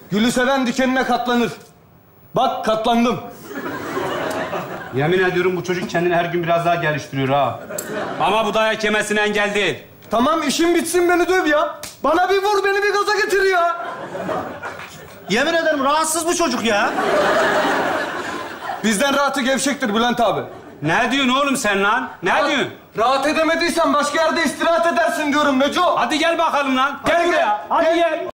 Gülü seven dikenine katlanır. Bak katlandım. Yemin ediyorum bu çocuk kendini her gün biraz daha geliştiriyor ha. Ama bu dayak yemesine engel değil. Tamam işim bitsin beni döv ya. Bana bir vur beni bir gaza getir ya. Yemin ederim rahatsız bu çocuk ya. Bizden rahatı gevşektir Bülent abi. Ne diyorsun oğlum sen lan? Ne diyorsun? Rahat edemediysen başka yerde istirahat edersin diyorum Neco. Hadi gel bakalım lan. Gel buraya. Hadi gel.